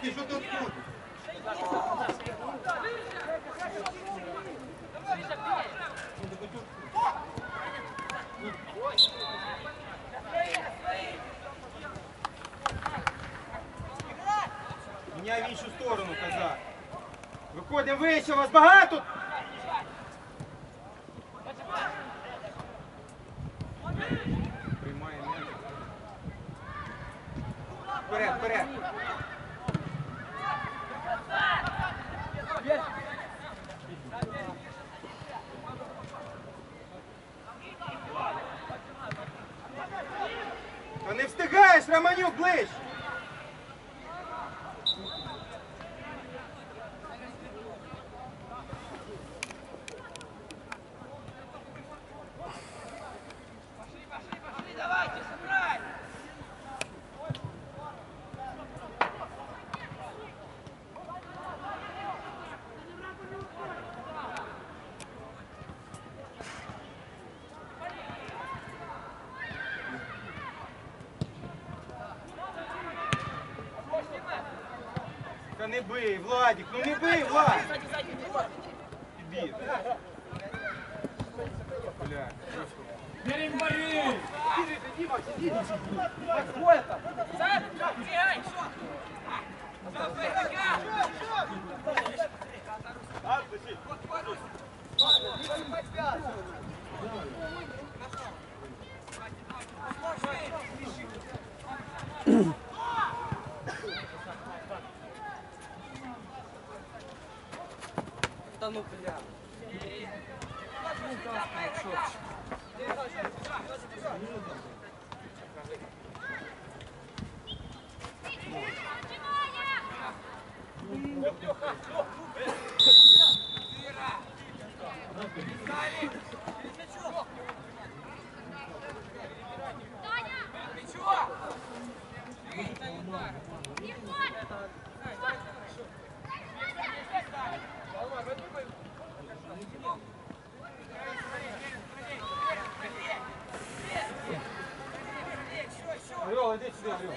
Ти що тут тут? Міняй в іншу сторону, козак. Виходимо вище, вас багато. Приймає м'яч. Вперед, вперед. Та не встигаєш, Романюк, ближче. Та не бий, Владик, ну не бий, Влад! Підбір. Бля, Бери, Борис! Дима, сиди! Кто это? Да ну бля. Орел, иди сюда, Орел.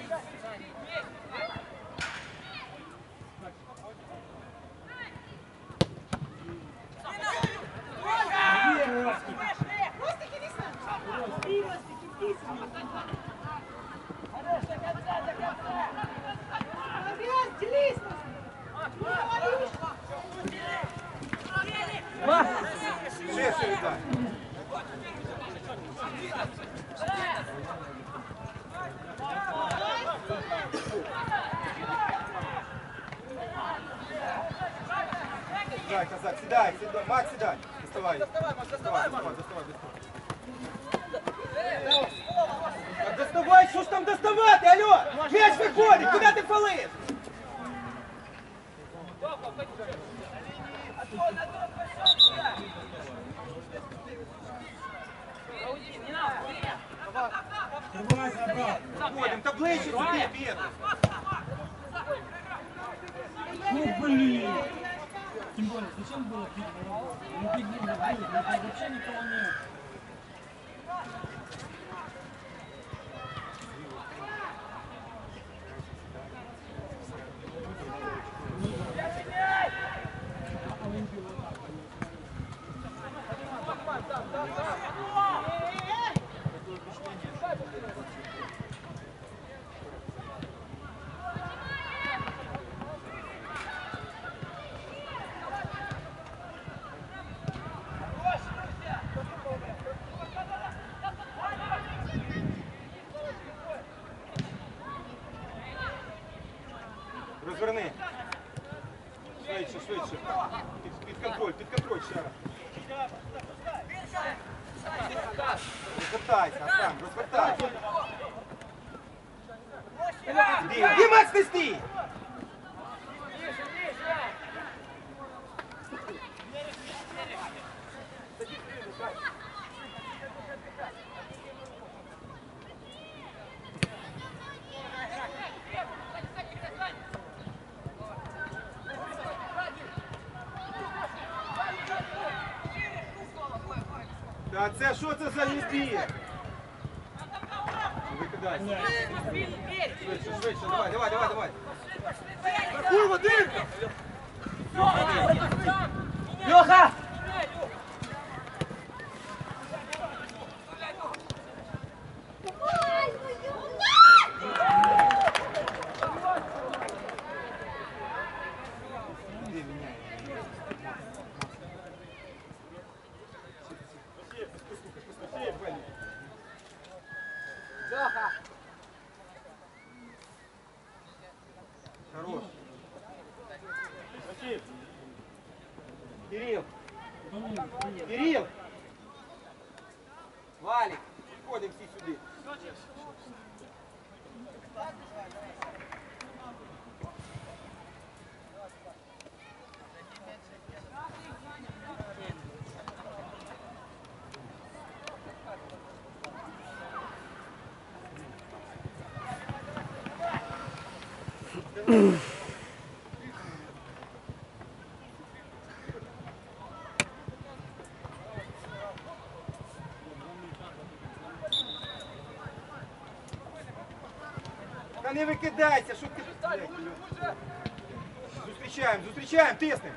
Шеф, видать. Дай, казак, седай, седай, Макс, седай. Доставай. Доставай, Макс, доставай, Макс. Доставай. Так доставай, що ж там доставати, алло? М'яч виходить, куди ти фалиш? Заходим, та ближче сюди, бідно. Ну блин! Тем более, зачем было пить головой? Ну пить не будет, вообще никого нет. Розверни. Швидше. Під контроль ще раз. Розвертайся, Артем, розвертайся. Іди, Макс, не стій! Та це що це за відбір? Викидайся. Швидше, давай. Хорош. Кирилл. Кирилл. Валик. Підходимо всі сюди. Та не викидайся, що ти... Зустрічаємо, зустрічаємо, тиснемо.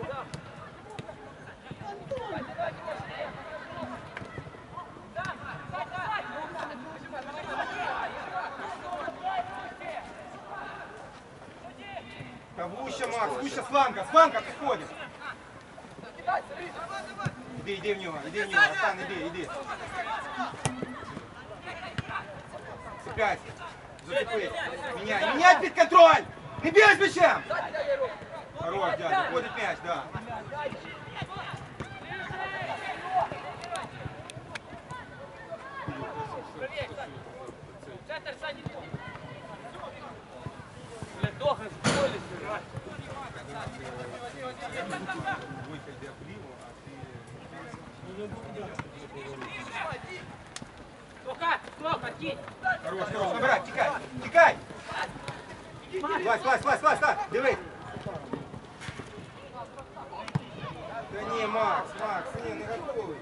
Та вуща, Макс, вуща, сланка підходить. Іди в нього, Остан, іди. Цепляйся, зацепись. Меняй під контроль! Не бей з м'ячем! Хорош, дядя, ходить м'яч, да. Ледоха в поле сыграть. Тока, кинь! Хорош, набирай, тікай! Слазь, дивись! Та ні, Макс, ні, не готовий.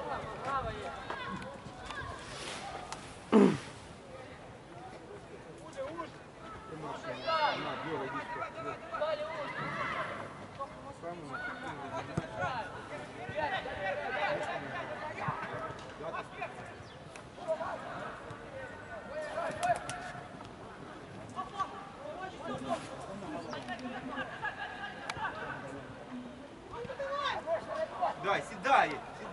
Дай, сідай.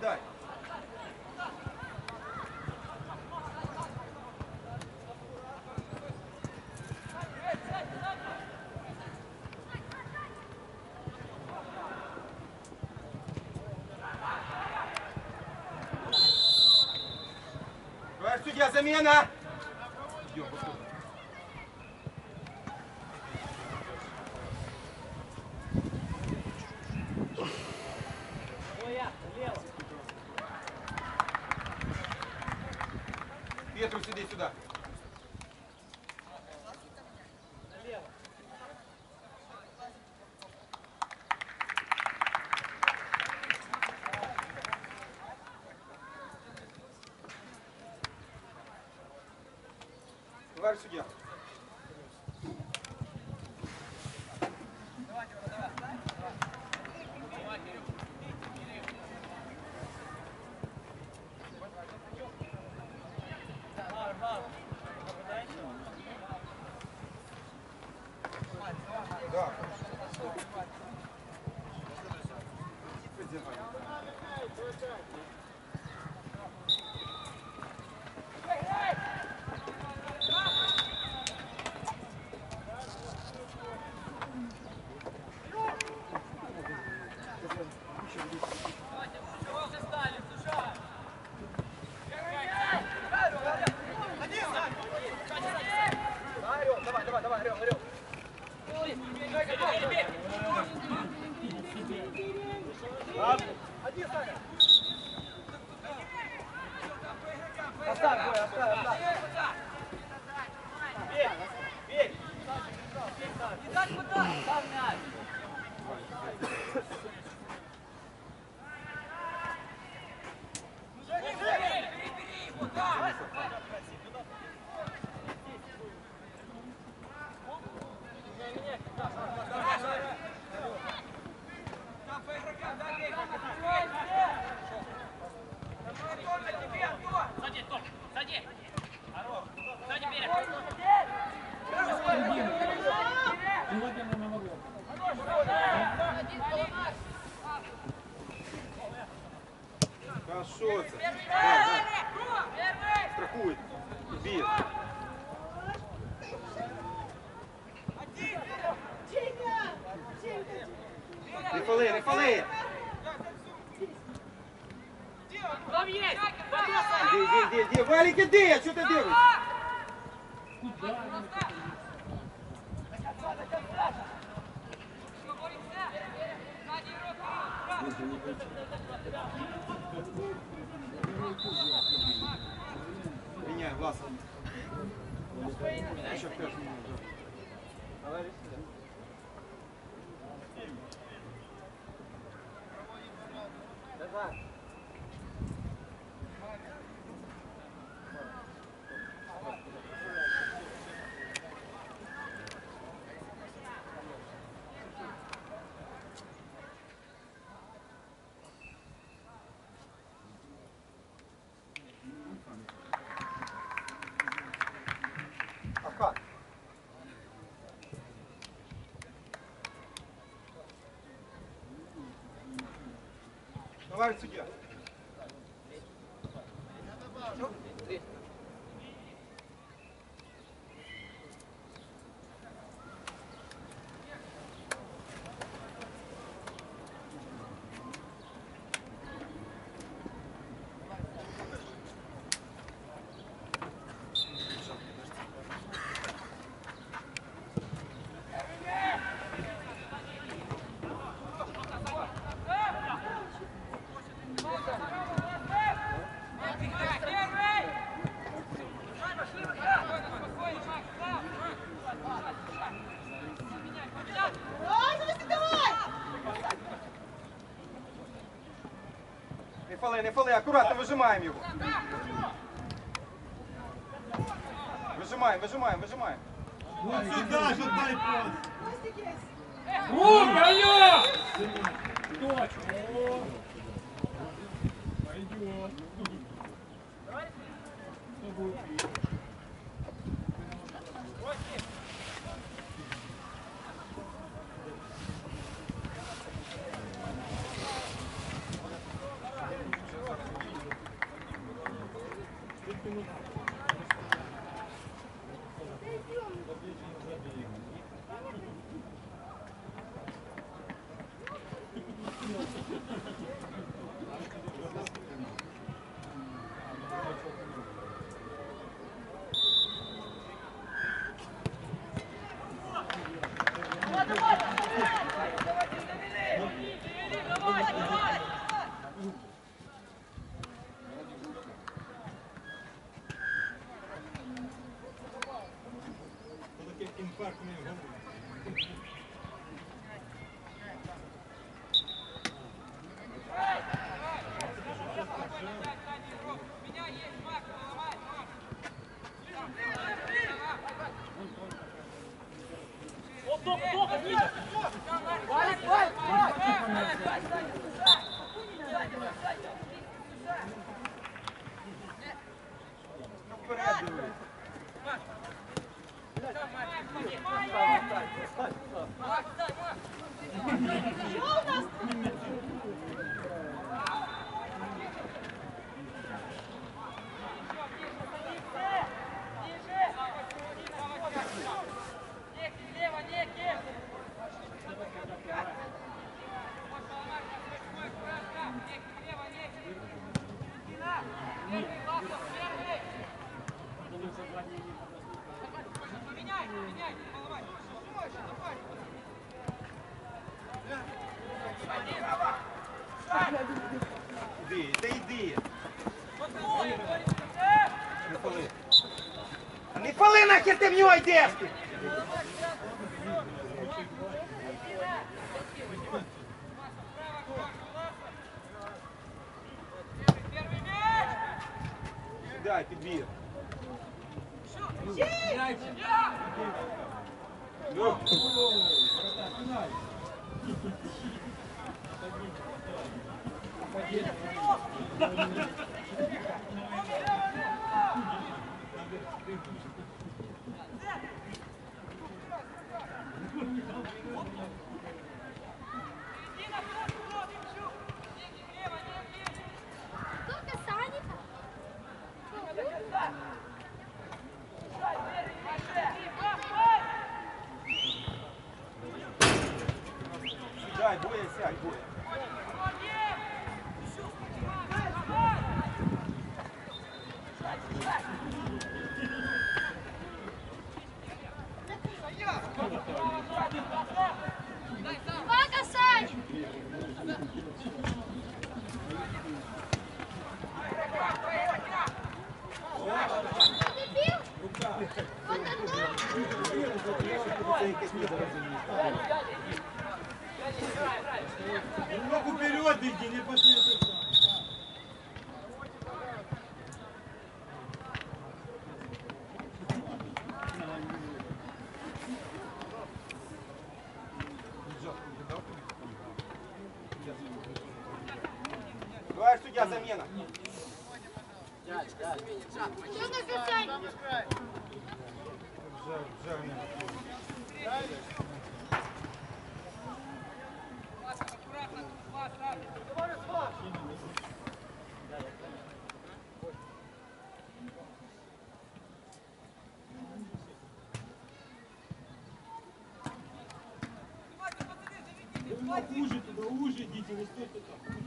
Товарищ судья, замена! Идем, подходим. Петру, сюда. Товарищ судья. Да. Давай, Орел. Один, Саня. Оставь. Бей. Не дай куда, ставь мяч. Бери его, да. Хорошо. Страхует. Бьет. Рефали, рефали! Там есть! Іди, Валік, іди, а що ти дивишся? Куда? Міняй, Власов. Ще вперед. Ахат. Товарищ судья. Не фали, аккуратно выжимаем его. Выжимаем. Вот сюда же дай пас. Алло! Точно. Пойдет. Кто будет бить? Іди. Не фали нахер ти в нього йдеш! Дай, підбір. Только Саня. Дай, Боя, сядь, Боя. Вака, Саня! Забил? Немного вперед иди, не последуй. Давай, судья, замена. Что наказание? Уже туда, уже идите, не стойте там.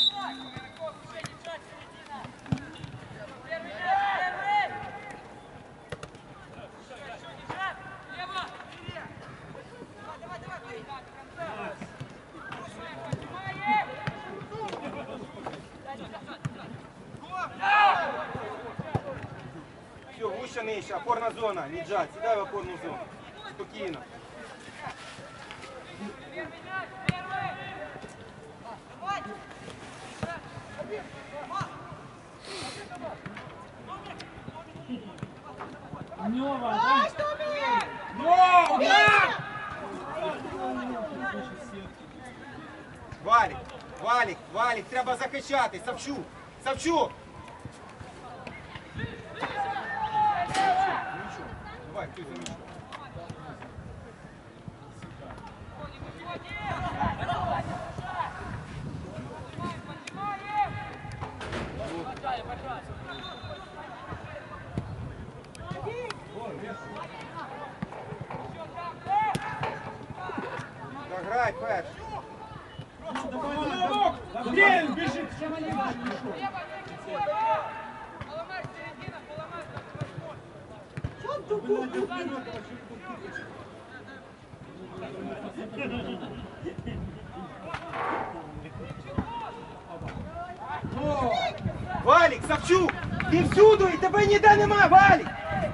Все, выше, нижче, опорна зона, не джать, сідай в опорну зону. Спокійно. Нёва, да? Валік, Валік, Валік, треба закачати. Савчук, Савчук. Давай, ти за мячом. Дограй перший. Быстрее, бежит, чтобы не пришел. Поломай середину, поломай Валік, Савчук, ти всюди, і тебе ніде нема, Валік.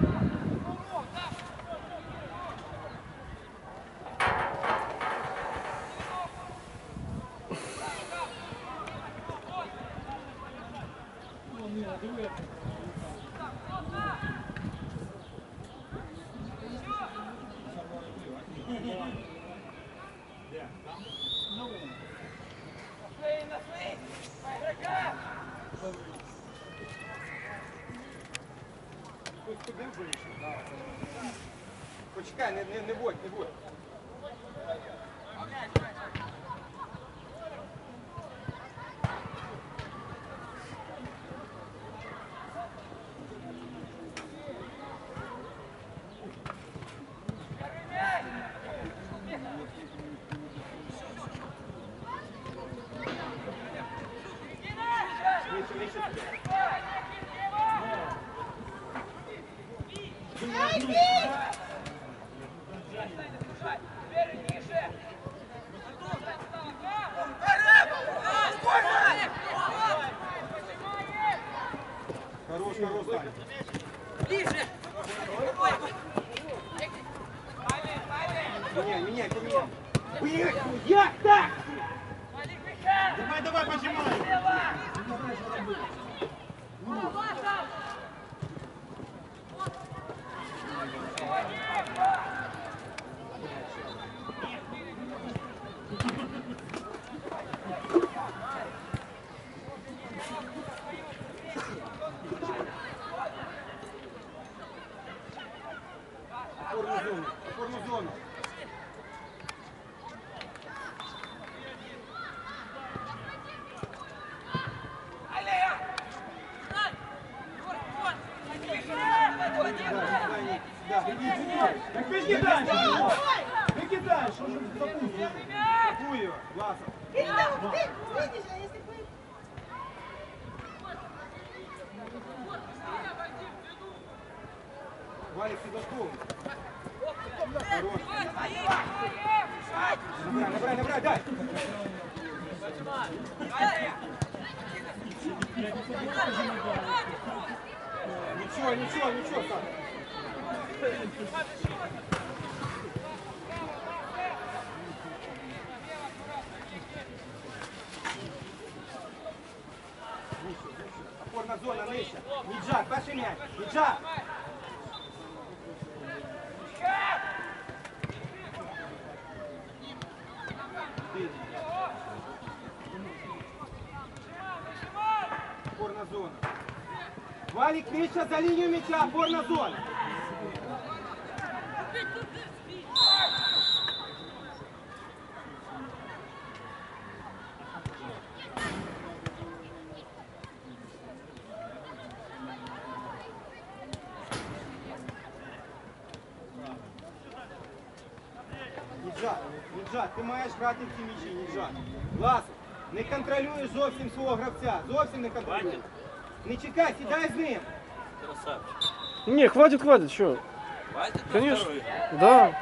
Почекай, не будь, не будь. Хорош, Таня. Ближе! Меняй. Блин, як так? Давай, поджимай. Опорну зону. Так ты кидаешь! Ты кидаешь! Он же запустил. Атакуй ее, Власов. Валик, ты готов. Хорош. Набирай, дай. Ничего, Саша. Опорна зона нижче. Ніджак, перший м'яч. Ніджак. Опорна зона. Валик, нижче за лінію м'яча. Опорна зона. Ніджак, ти маєш грати в ці м'ячі, Ніджак. Власов, не контролюєш зовсім свого гравця. Зовсім не контролюєш. Не чекай, сідай з ним. Красавчик. Не, хватит, что? Хватит на Конечно. второй? Да.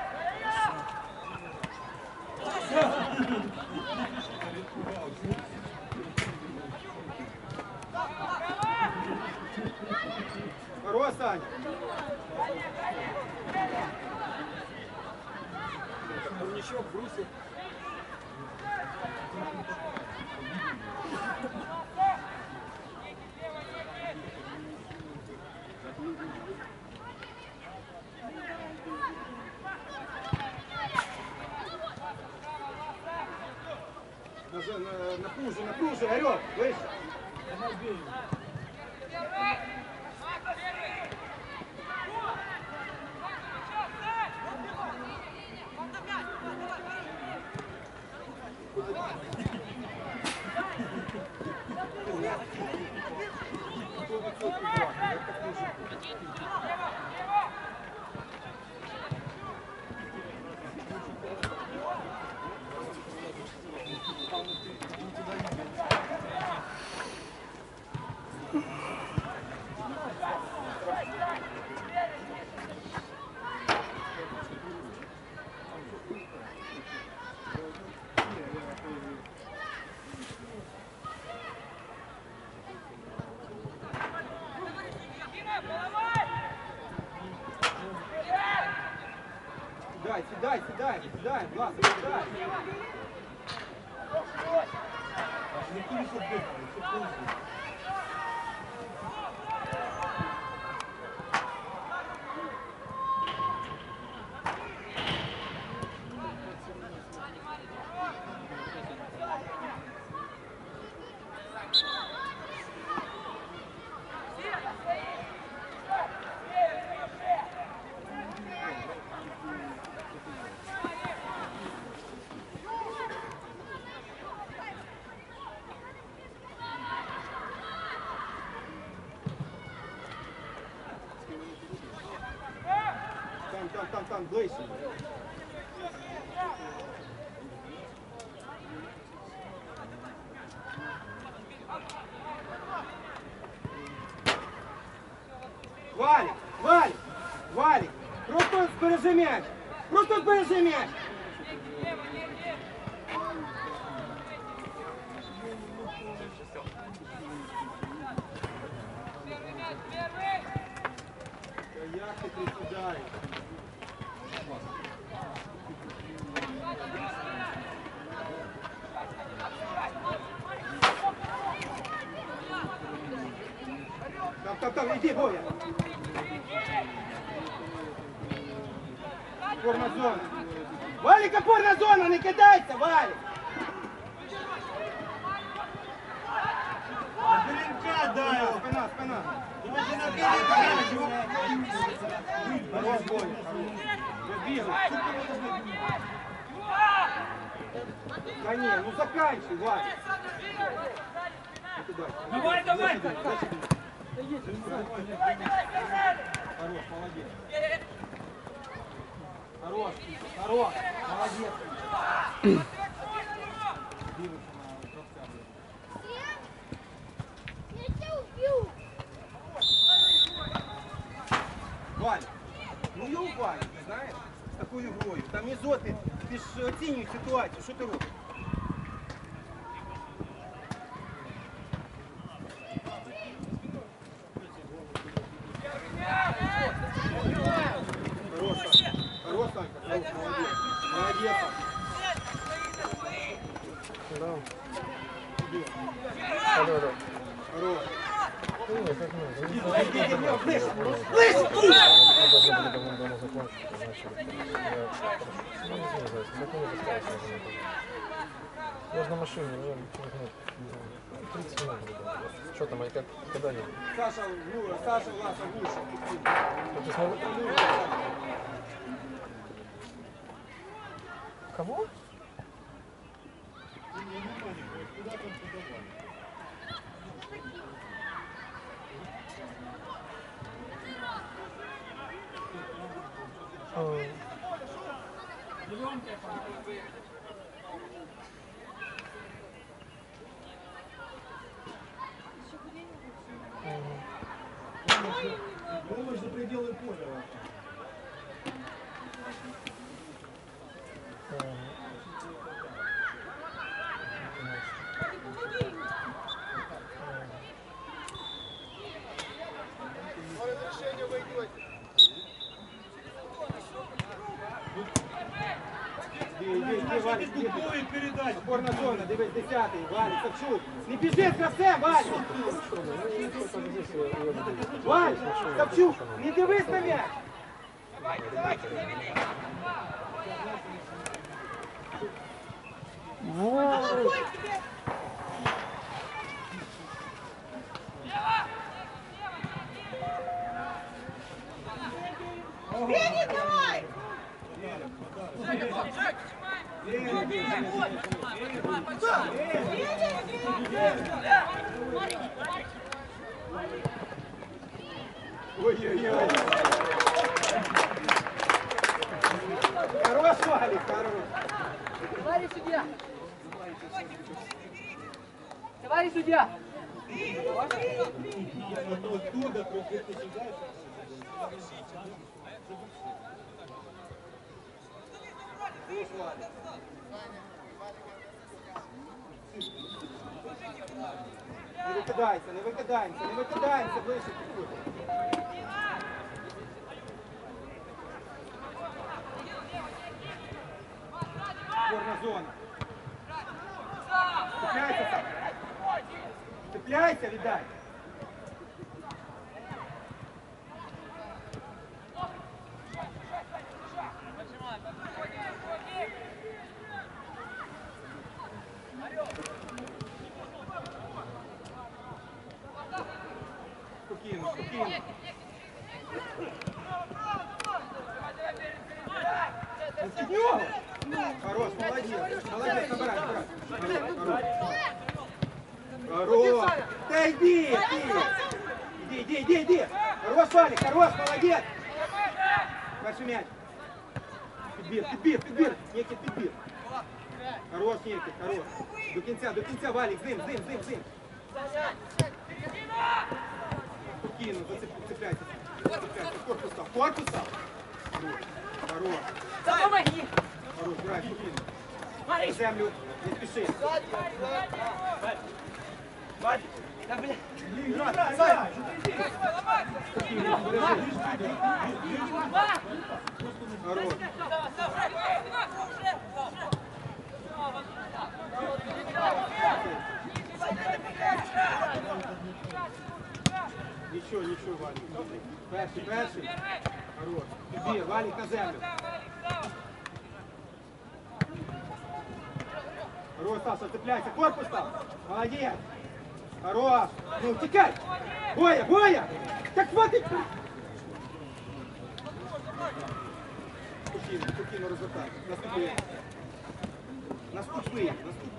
Хорош, Саня. Турничок брусил. Напружи, орёт, выше. Сідай, Власов, сідай. Там, ближче. Валик, просто збережи м'яч. Як ти присідаєш? Там, иди, Боя. Опорна зона. Валик, опорна зона, не кидайся, Валик. Спина. Хорош, Боя. Разбегай. Да не, ну заканчивай, Валик. Давай! Хорош, молодец. Хорош, молодец. оцінюють ситуацію, що ти робиш? Хорош, Санька. Хорош, Санька. Молодец. Молодец. Хорош. Ближе. Я же на машине, ну, 30 минут. Что там, а когда не? Саша, Саша, Лаша, выше. Ты смотри. Кого? Помощь за пределы поля. Дубовий передач. Опорна зона, дивись, 10-й, Валік, Савчук. Не біжи з гравцем, Валік. Валік, Савчук, не дивись на м'яч. Беги, давай! Ой-ой-ой. Хорош, Валік, хорош. Товарищ судья! Товарищ судья! Оттуда трохи ти сюди. Не викидаємося, не викидаємося, не викидаємося, ближче підходь. Опорна зона. Цепляйся, Сам. Цепляйся, віддай. Спокійно, спокійно. Під нього. Хорош, молодець. Молодець, набирай, набирай. Хорош. Да иди, иди. Хорош, Валик, хорош, молодец. Дальше мяч. Підбір. Некий підбір. Хорош, Некий, хорош. До кінця, Валик, зим. Спокійно, зацепляйся. Корпус став. Хорош. Помоги! Хорош, брай, спокійно. На землю, не спіши. Да, бля! Спокійно, бережи. Хорош. Нічого, Валік. Перший. Хорош. Підбір, Валік на землю. Хорош, Саша, цепляйся. Корпус там. Молодец. Хорош. Ну, текай. Боя. Так хватит. Спокійно розвертай. Наступи.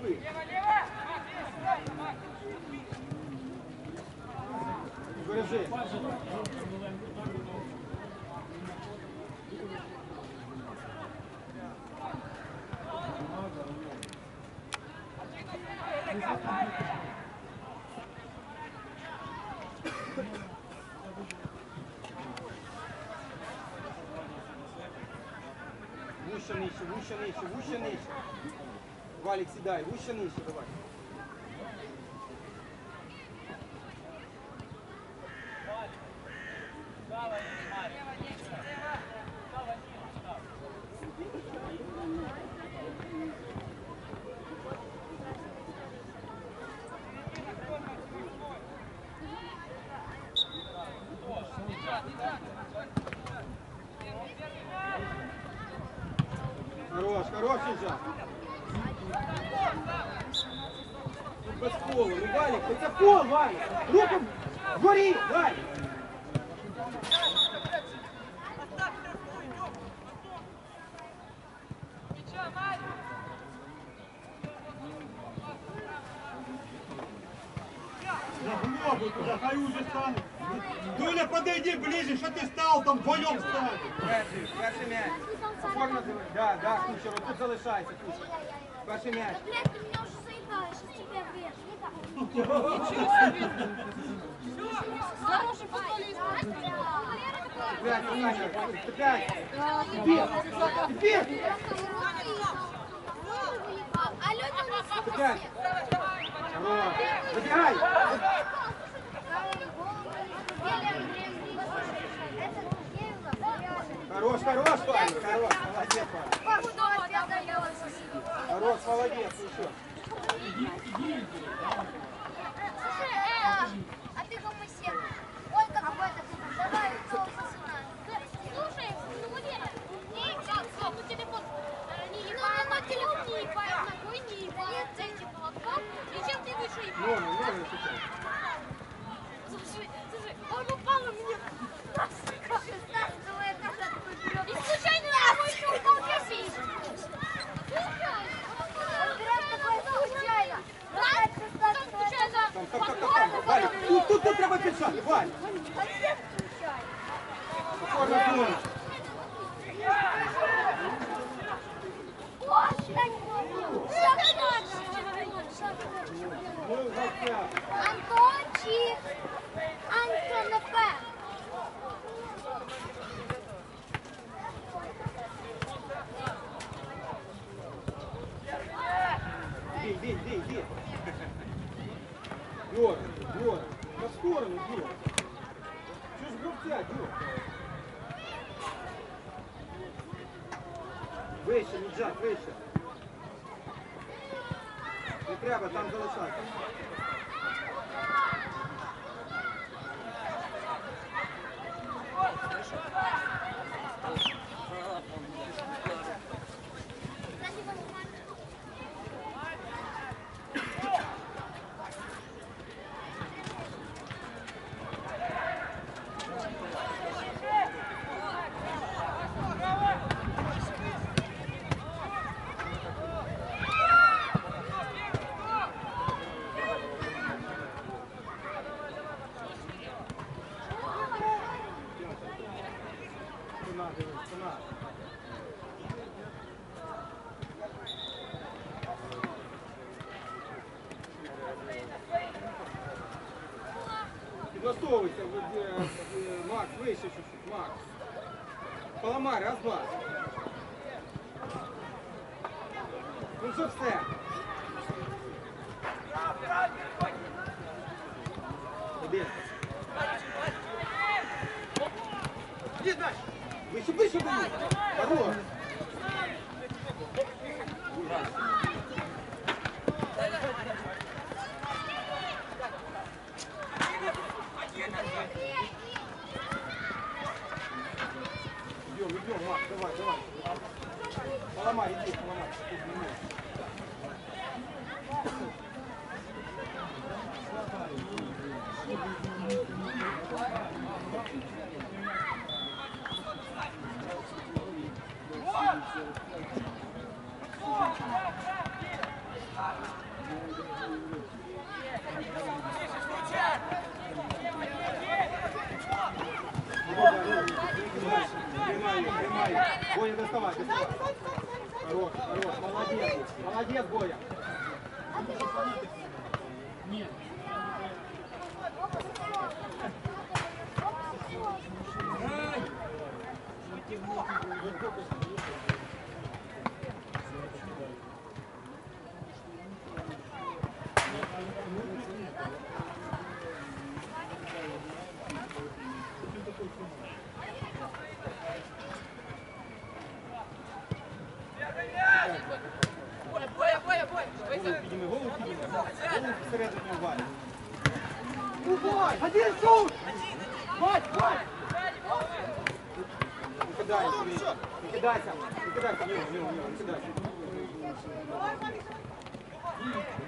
Бережи. Вище, нижче, вуще нижче. Валік, сідай, вуще нижче, давай. Хорош, хороший жах. Без полу, ну Валік, це пол, Валік. Руку вгорі, Валік. Заглобуй туда, хай уже стане. Дуля, подойди ближе, что ты стал там вдвоем стать. Перший м'яч. Оформно тебе. Да, Кучер, отут залишайся, Кучер. Перший м'яч. Блядь, ты меня уже заебала, сейчас тебя врежу. Хороший футболист. Пять, Саня, пять. Теперь. Алёна у нас Пять. Хорош. Забегай. Хорош, Ваня, хорош, молодец, Ваня. Хорош, молодец, еще. Слушай, а ты гомосек. Ой, какой-то. Давай, слушай, ну не взял телефон. На телефон не ебает, ногой не ебает, этим молотком. И чем ты выше ебаешь? Номер сейчас. Слушай, он упал у меня. И случайно на мой уголке сидит. Случайно. Случайно. Валя, тут треба пішати, Валя. Оформно зону. Антончик. Антонопе. Иди. Дёр. На сторону, Дёр. Чё ж грубця, Дёр? Вище, Міджак, вище. Не треба, там залишати. Підлаштовуйся, Макс, вище чуть-чуть, Макс. Поламай, раз, два. Ну що все? Іди. Іди далі. Вище, ближе. Хорош. Идем, Макс, давай. Поломай, иди, поломай. Прямай. Боя, доставай. Хорош, молодец, Боя. Нет. один всередині Ваня. Ну, Вань, один шут! Вань! Не кидайся, Ваня. Не кидайся, Лева, не кидайся.